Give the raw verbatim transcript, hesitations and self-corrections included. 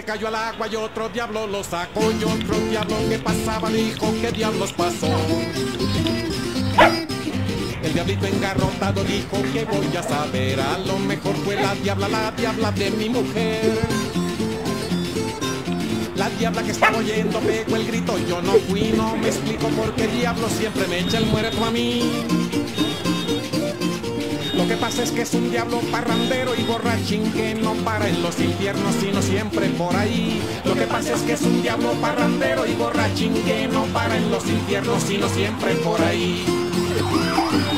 cayó al agua y otro diablo lo sacó. Y otro diablo que pasaba dijo, ¿qué diablos pasó? El diablito engarrotado dijo, ¿qué voy a saber? A lo mejor fue la diabla, la diabla de mi mujer. La diabla que estaba oyendo pegó el grito, yo no fui, no me explico por qué diablo siempre me echa el muerto a mí. Lo que pasa es que es un diablo parrandero y borrachín que no para en los infiernos sino siempre por ahí. Lo que pasa es que es un diablo parrandero y borrachín que no para en los infiernos sino siempre por ahí.